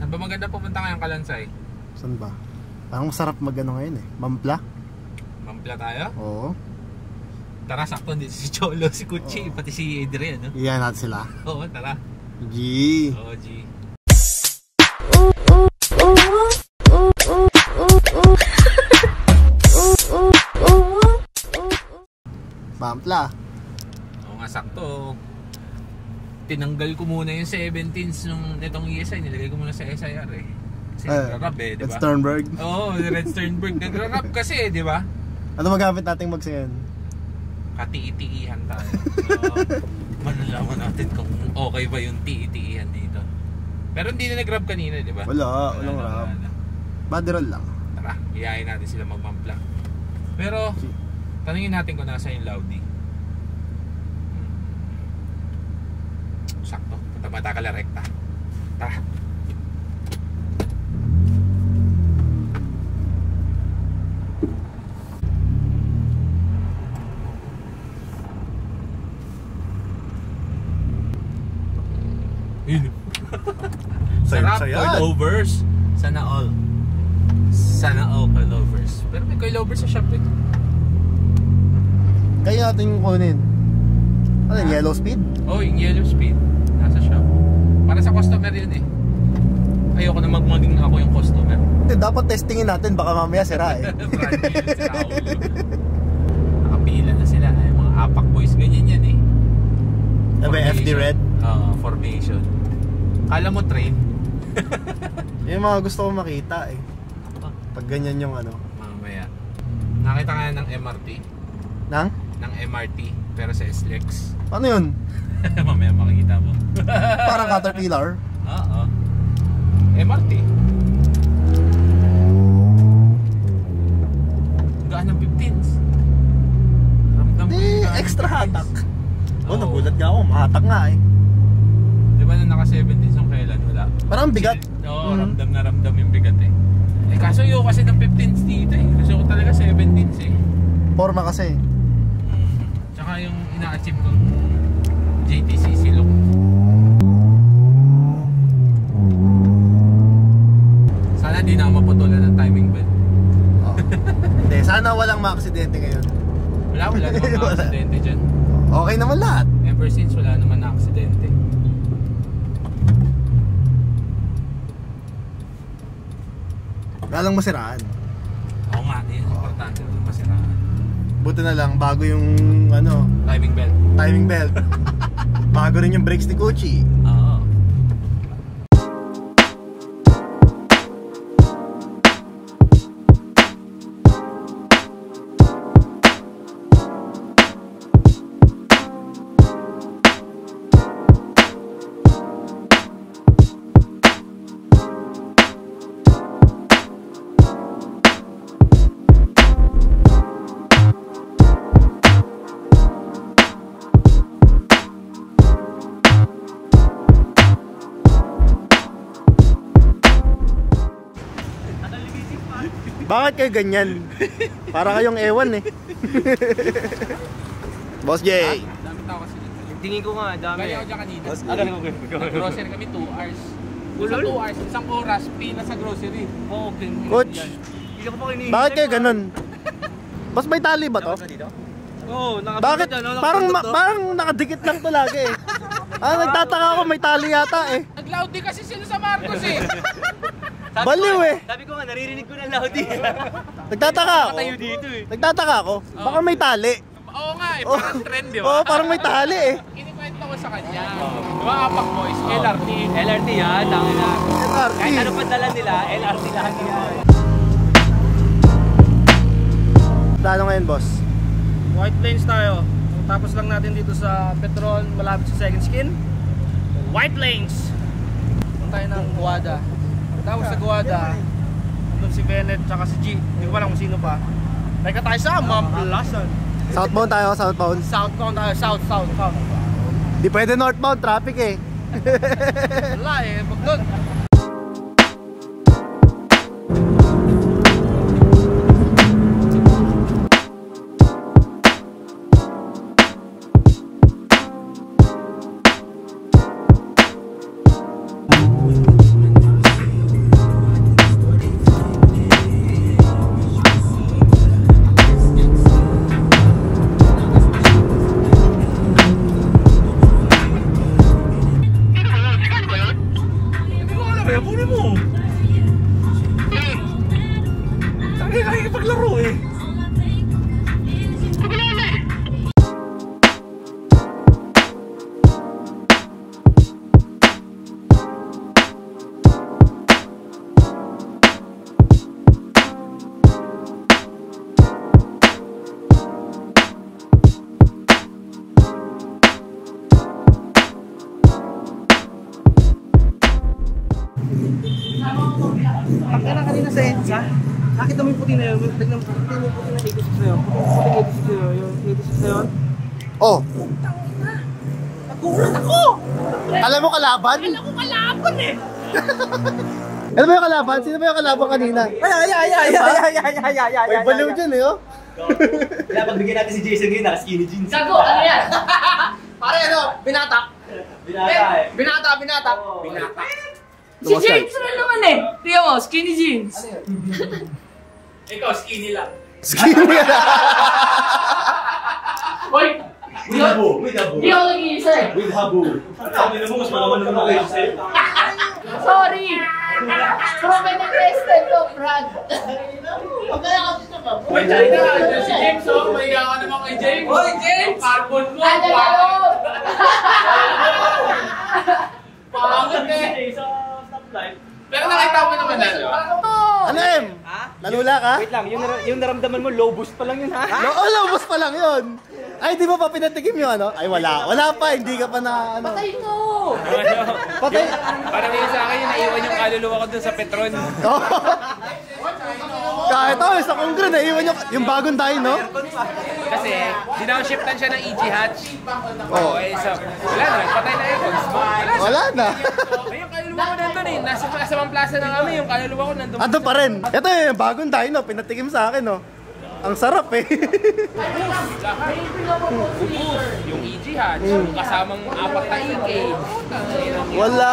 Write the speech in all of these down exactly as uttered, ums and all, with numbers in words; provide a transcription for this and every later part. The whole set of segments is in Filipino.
Saan ba maganda pumunta ngayong Kalansay? Saan ba? Parang masarap mag-ano ngayon eh. Mampla? Mampla tayo? Oo. Tara, sakto dito si Cholo, si Kuchi, pati si Adrian, no? Iyan natin sila. Oo, tara. G. Oo, G. Mampla. Oo nga, sakto. Tinanggal ko muna yung seventeens nung nitong E S I, nilagay ko muna sa S I R eh. Kasi Eh, nagrarap eh, di Red ba? Sternberg. Oo, Red Sternberg. Nagrarap kasi, di ba? Ano magamit nating magsayan? Kati-itiihan tayo. So, malalaman natin kung okay ba yung ti-itiihan dito. Pero hindi na nag-rap kanina, di ba? Wala, walang na, rap. wala. Body roll lang. Tara, iyayin natin sila magmampla. Pero, tanungin natin kung nasa yung Laudi. Hmm. Sakto, punta ba takala rekta. Tara. Sarap, coilovers. Sana all. Sana all coilovers. Pero may coilovers sa shop eh. Kaya natin yung kunin. Ano yung yellow speed? Oh, yung yellow speed. Nasa shop. Para sa customer yun eh. Ayoko na magmaging ako yung customer. Hindi, dapat testingin natin. Baka mamaya sira eh. Brand new yun, sira ulo. Nakapila na sila. Ay, mga apak boys, ganyan yan eh. Ano ba yung F D Red? Oo, uh, formation. Kala mo train? Yung mga gusto ko makita eh. Pag ganyan yung ano. Mamaya. Nakita ka ng M R T? Nang? Ng M R T, pero sa S L E X. Ano yun? Mamaya makikita mo. Parang Caterpillar. Oo. M R T. Gaan ng fifteens. Ramdam ko Di, yung gaan ng extra fifteens. hatak. Oh, Oo. nagulat nga ako. Mahatak nga eh. Di ba na naka seventeens yung kailan? Wala. Parang bigat. Oo, Mm. ramdam na ramdam yung bigat eh. Eh kaso yung kasi ng fifteens dito eh. Gusto ko talaga seventeens eh. Forma kasi. Tsaka yung ina-achieve ko J T C C look. Sana di na ako maputulan ng timing belt. Oh. Hindi, sana walang ma-aksidente ngayon. Wala, wala naman mga Wala. aksidente dyan. Okay naman lahat. Ever since wala naman na aksidente. Walang masiraan. Oo nga, yun yung importante ng masiraan. Buti na lang bago yung ano, Timing belt. timing belt. Bago rin yung brakes ni Gucci. Oo. Bakit kayo ganyan? Para kayong ewan eh. Boss J. Dami tao kasi dito. Tingin ko nga, dami. Galing ako dyan kanina. Ah, galing ako. Grocery kami two hours. Sa two hours, isang oras, pila sa grocery. Oo, okay. Coach, Hindi ko pa kinihintay. bakit kayo ganun? Boss, may tali ba to? Oo, Bakit? Parang ma- parang nakadikit lang to lagi eh. Ah, nagtataka ako, may tali yata eh. Nag-loud din kasi sila sa Marcos eh. Baliw eh. Sabi ko nga, naririnig ko na loud eh. Nagtataka ako. Tayo dito eh. Nagtataka ako. Baka may tali. Oo nga eh, parang trend di ba? Oo, parang may tali eh. Kinikwento ko sa kanya. Di ba, Apak Boys, L R T. L R T yan, tangin na. L R T. Kahit ano pa dala nila, L R T lahat yan. Plano ngayon, boss? White lanes tayo. Tapos lang natin dito sa Petron, malapit sa Second Skin. White lanes. Punta tayo ng Guada. Tapos sa Guada, doon si Bennett tsaka si G. Hindi ko pa alam kung sino pa. Teka tayo sa Mamplasan. Southbound tayo, southbound. Southbound tayo, south, south, south. Di pwede northbound, traffic eh. Wala eh, pag doon. Kaya punin mo. Kaya kaya paglaro eh. Pagkana kanina sa EDSA, nakita mo yung puti na yun, tignan mo puti yung puti na eighty-six na yun, puti yung eighty-six na yun, yung eighty-six na yun. Oh, Nagulat ako! alam mo kalaban? Alam ko kalaban eh! Ano ba yung kalaban? Sino ba yung kalaban kanina? Ay, ay, ay, ay, ay, ay, ay, ay, ay, ay, May baliw dyan eh, oh. Kaya pagbigyan natin si Jason ngayon, naka-skinny jeans. Gago, ano yan? Pare ano, binatak. Binata eh. Binata, binatak. Binata. Si James rin naman eh. Tingnan mo, skinny jeans. Ikaw, skinny lang. Skinny na. Hoy! With habo, with habo. Di ako nag-iisa eh. With habo. Sabi na mo, mas malaman naman ako kayo sa'yo. Sorry! Proven and tested to, Brad. Wait, China, si James oh, may ka naman kay James. Hoy, James! Carbon mo, Ano lalo? pangit eh. Pero nakita mo naman na, di ba? Ano, Em? Nalula ka? Wait lang, yung, nar- yung naramdaman mo, low boost pa lang yun ha? No, oh, lubos pa lang yun. Ay, di mo pa pinatikim yung ano? Ay, wala. Wala pa, hindi ka pa na ano. Patay mo! Patay. Parang yun sa akin, yung naiwan yung kaluluwa ko dun sa Petron. Kahit oh, sa Kongre, naiwan yung, yung bagong tayo, no? Kasi, dinownshiftan siya ng E G Hatch. Oh. Eh, so, wala na, patay na aircon. Wala na. Wala na. Ay, yung kaluluwa ko nandun eh. Nasa, nasa Plaza na kami, yung kaluluwa ko nandun. Ando pa rin. Ito yung bagong tayo, no? Pinatikim sa akin, no? Ang sarap eh. Ubus, yung E G Hatch, yung kasamang apat na E K. Wala.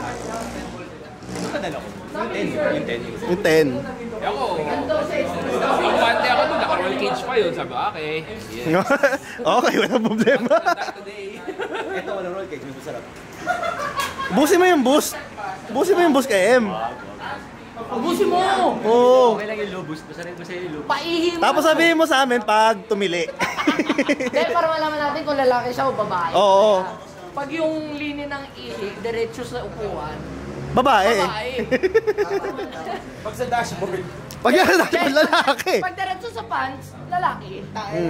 Yung ten, yung ten. Yung ten. Eh ako, ang bante ako doon, naka-roll cage pa yun. Sabi, okay. Yeah. Okay, walang problema. Today. Ito, walang roll cage, mas masarap. Busin mo yung boost. Busin mo yung boost kay M. Ubusin mo! Oo. Okay lang yung low boost, masarap masarap yung low boost. Paihi mo! Tapos sabihin mo sa amin pag tumili. Dahil para malaman natin kung lalaki siya o babae. Oo. Pag yung linya ng ihi, diretso sa upuan, Babae eh. babae. Pag sa dashboard. Pag yan natin lalaki. Pag diretso sa pants, lalaki.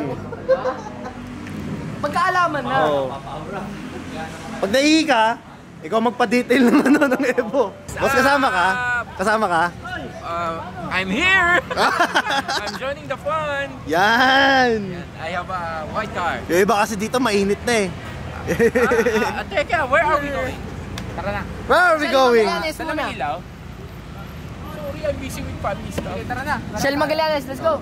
Pagkaalaman na. Oo. Pag naihi ka, ikaw magpa-detail ng ano ng Evo. Boss, kasama ka? Kasama ka? Uh, I'm here! I'm joining the fun! Yan! I have a white car. Yung iba kasi dito mainit na eh. Ah, teka, where are we going? Tara na. Where are we going? Saan na may ilaw? Sorry, I'm busy with family stuff. Okay, tara na. Shell Magallanes, let's go!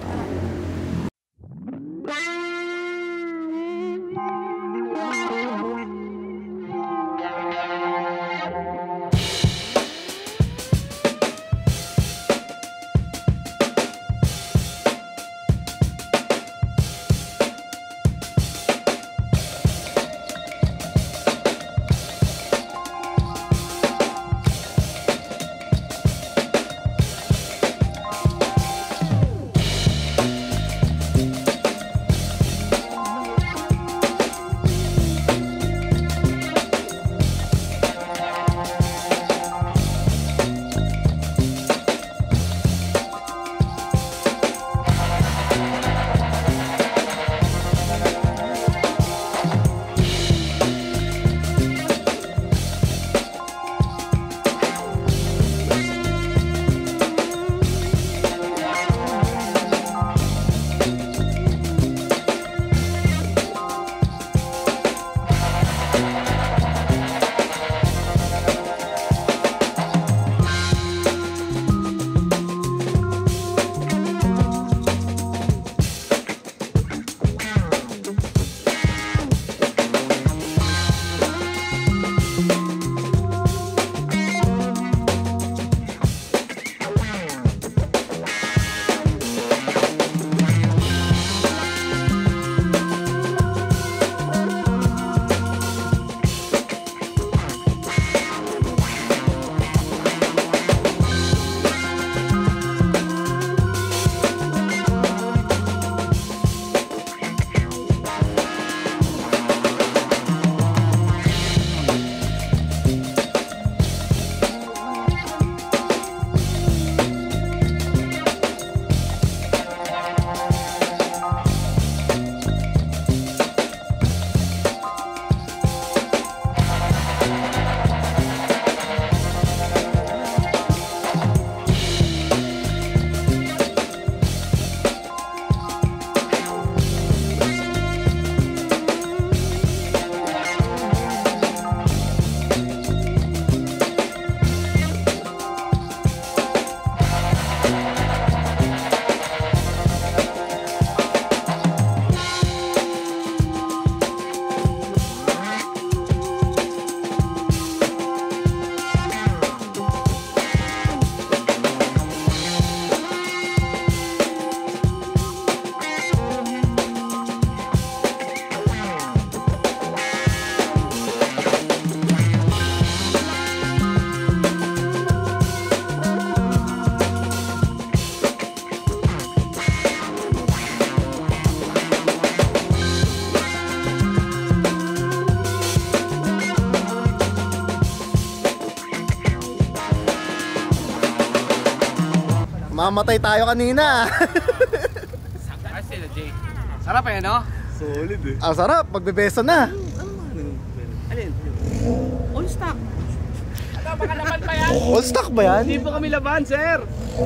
Mamatay tayo kanina. Ah, sila Jay. Sarap eh, no? Solid eh. Ang sarap, magbebeso na. Alin? All stock. Ano, baka naman pa yan? All stock ba yan? Hindi pa kami laban, sir.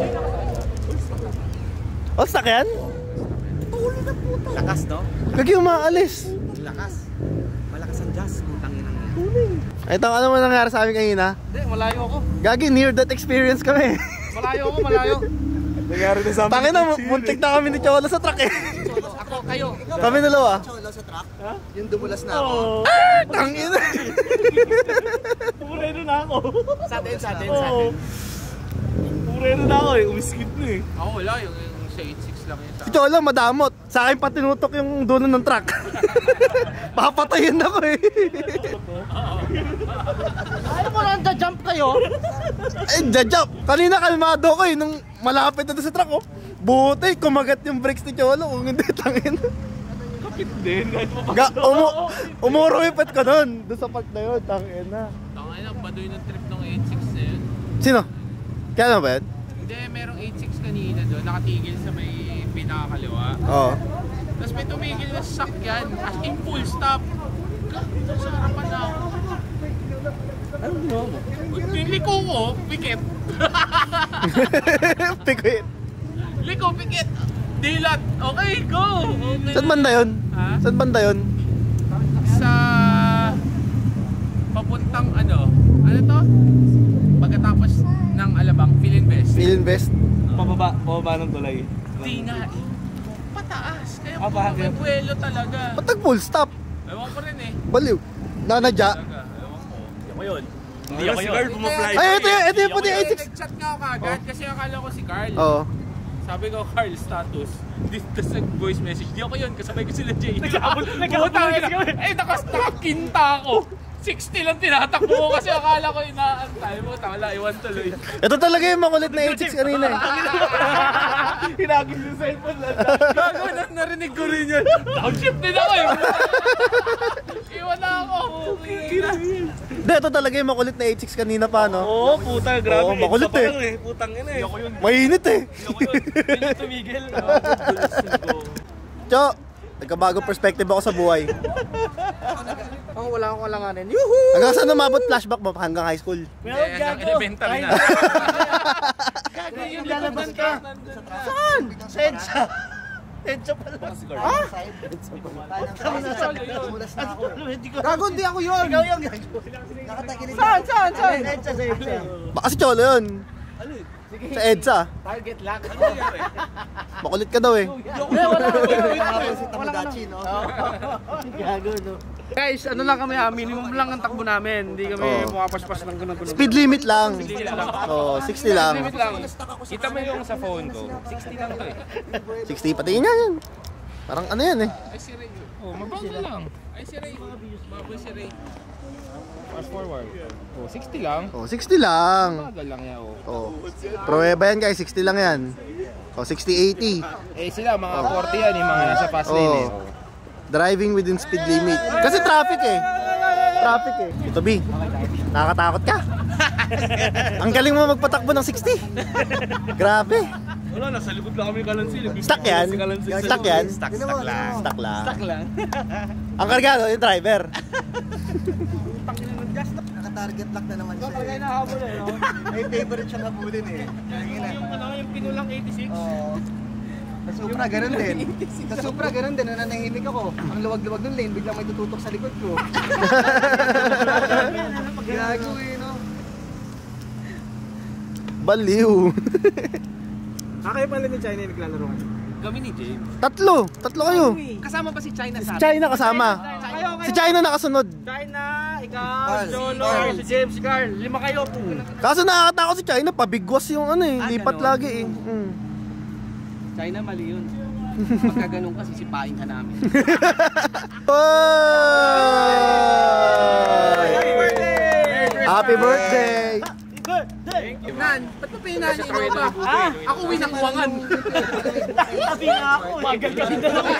All stock yan? Lakas, no? Gagi umaalis. Lakas. Malakas ang jazz. Putang ina niya. Ito, ano man nangyari sa amin kanina? Hindi, malayo ako. Gagi, near that experience kami. Malayo ako, malayo. Nangyari na sa amin. Tangin na, muntik na kami ni Cholo sa truck eh. Ako, kayo. Kami dalawa. Cholo sa truck? Yung dumulas na ako. Tangin na. Purero na ako. Sa atin, sa atin, sa atin. Purero na ako eh. Umiskip na eh. Ako wala, yung, yung sa eight six lang yun sa Si Cholo madamot. Sa akin pa tinutok yung dulo ng truck. Papatayin ako eh. Ayaw mo lang jump kayo? Eh, jajap. Kanina kalmado ko eh. Nung malapit na doon sa truck oh. Buti, kumagat yung brakes ni Cholo. Kung hindi, tangin. Kapit din. Ga, umu umurumipit ko doon. Doon sa park na yun, tangin na. Tangay na, baduy ng trip ng eight six na yun. Sino? Kaya na ba yun? Hindi, merong eight six kanina doon, nakatigil sa may pinakakaliwa. Oo. Tapos may tumigil na sasakyan, as in full stop. Sa harapan na ako. Anong ginawa mo? Liko ko, pikit. Pikuit. Liko, pikit. Dilat. Okay, go. Okay. Saan banda yun? Ha? Saan banda yun? Sa papuntang ano, ano to? Pagkatapos ng Alabang, Philinvest. Philinvest. Pababa, pababa ng tulay. Di nga eh. Pataas. Kaya Ah, po bakit? may buwelo talaga. Ba't nag full stop? Ewan ko rin eh. Baliw. Nanadya. Talaga, ewan ko. Ako yun. Hindi ako yun. Pumafly. Ay, ito yun. Ito yung puti eight six. Nag-chat nga ako kagad kasi akala ko si Carl. Oo. Sabi ko, Carl, status. Tapos nag-voice message. Di ako yun, kasabay ko sila Jay. Nagkabul, nagkabul kami. Ay, nakas, nakakinta ako. sixty lang tinatakbo ko kasi akala ko inaantay mo. Tala, iwan tuloy. Ito talaga yung makulit na eight six kanina eh. Hinagis yung cellphone lang. Gago, na, narinig ko rin yun. Downshift din ako eh. Iwan na ako. Hindi, ito talaga yung makulit na eight six kanina pa, no? Oo, puta, grabe. Oo, makulit Isa pa eh. lang eh. Putang ina eh. Ako yun. Mainit eh. Ako yun. Yun yung tumigil. Cho, nagkabago perspective ako sa buhay. Ang wala akong alanganin. Yuhu! Hanggang saan umabot flashback mo? Hanggang high school. Meron gago. Elementary na. Gago yung lalabas ka. Saan? Sensa. Sensa pala. Ha? Dumulas na ako. Gago, hindi ako yun! Ikaw yung gago. Nakatagilid Saan? Saan? Saan? Sensa, sensa. Baka si Cholo yun. Sa EDSA. Target lock. Makulit ka daw eh. Hindi, wala. Nakapal si Tamagotchi, no? Gago, no? Guys, ano lang kami ha, minimum lang ang takbo namin. Hindi kami Oo. pumapaspas ng ganun-ganun. Speed limit lang. Oo, sixty lang. Limit lang. Kita mo yung sa phone ko. sixty lang to eh. sixty pati nga yan. Parang ano yan eh. Ay si Ray. Oh, mabagal lang. Ay si Ray. Mabagal si Ray. Fast forward. Oh, sixty lang. Oh, sixty lang. Mabagal lang yan oh. Oh. Pruweba yan guys, sixty lang yan. Oh, sixty eighty. Eh sila mga forty yan, yung mga nasa fast lane eh. Oh. Driving within speed limit. Kasi traffic eh. Traffic eh. Ito B, nakakatakot ka. Ang galing mo magpatakbo ng sixty. Grabe. Wala, nasa likod lang kami kalansil. Stuck yan? Stuck yan? Stuck, stuck lang. Stuck lang. Tak lang. Ang kargado, yung driver. Nakatarget lock na naman siya. Kaya nahabol eh, no? May favorite siyang habulin eh. Yung ano, yung pinulang eighty-six. Oo. Sa Supra, ganun din. Sa Supra, ganun din. Nananahimik ako. Ang luwag-luwag ng lane, biglang may tututok sa likod ko. Gago eh, no? Baliw. Ah, kayo pala ni China yung naglalaro kayo? Kami ni James. Tatlo. Tatlo kayo. Kasama ba si China sa China kasama. Kayo, kayo. Si China nakasunod. China, ikaw, Carl. si Cholo, Carl. si James, si Carl. Lima kayo. Kaso nakakatakot si China, pabigwas yung ano eh. Ah, Lipat ganon. lagi eh. Mm. China, mali yun. Pagka ganun ka, sisipain ka namin. Happy birthday! Happy birthday! Nan, ba't pa pinanay mo ba? Ha? Ako winakuwangan. Tabi nga ako. Magal ka din dalawa.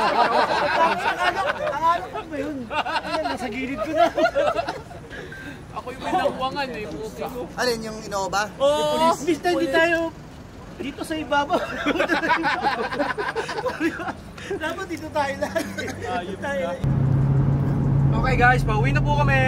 Nangalok ka ba yun? Ayan, nasa gilid ko na. Ako yung winakuwangan eh. Puta. Alin, yung Innova? Oo. Basta hindi tayo Dito sa ibabaw. Dapat dito tayo lahat. Ayun tayo. Okay guys, pauwi na po kami.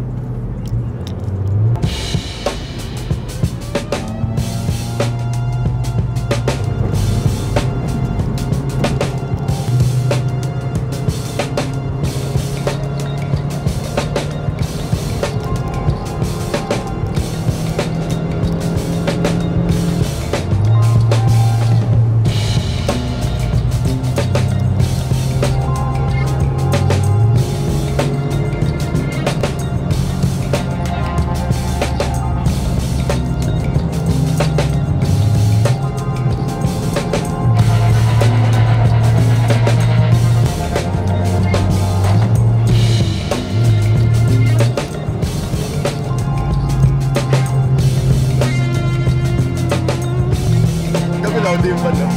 Hindi pa no?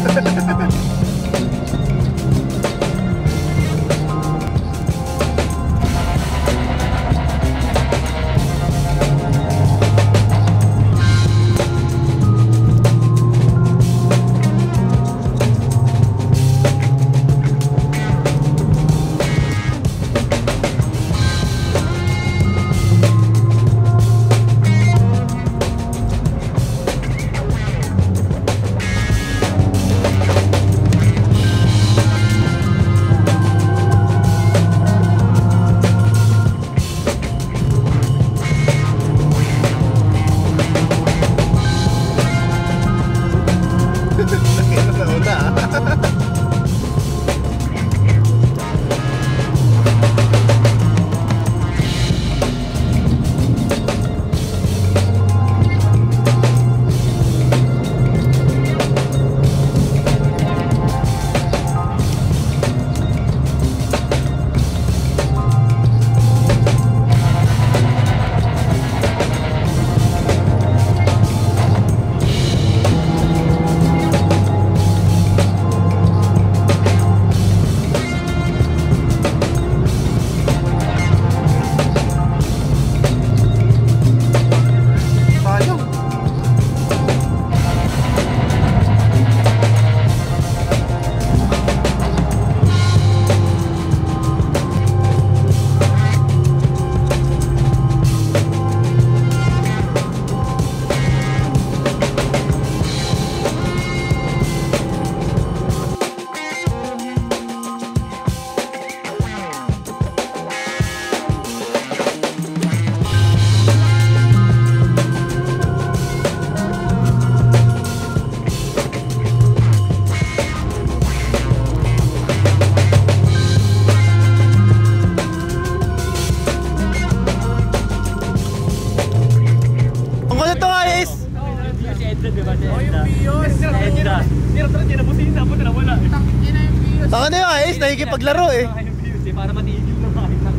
Taka na yung ayos, nakikipaglaro eh. Para matigil na kahit lang.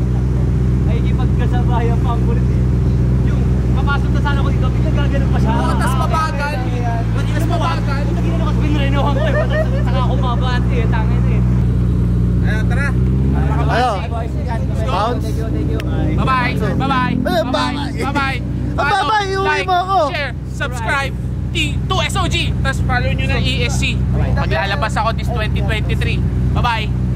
Nakikipagkasabayan pa ang kulit eh. Yung kapasok na sana ko dito, bigla gaganon pa siya. Oo, tas mabagal. Matigas mabagal. Kung naging nakas pinrenohan ko eh. Saka ako mabante eh, tangin eh. Ayun, tara. Ayo. Bounce. Bye-bye. Bye-bye. Bye-bye. Bye-bye. Bye-bye, iuwi mo ako. Share, subscribe. to S O G. Tapos follow nyo na E S C. Maglalabas ako this twenty twenty-three. Bye-bye.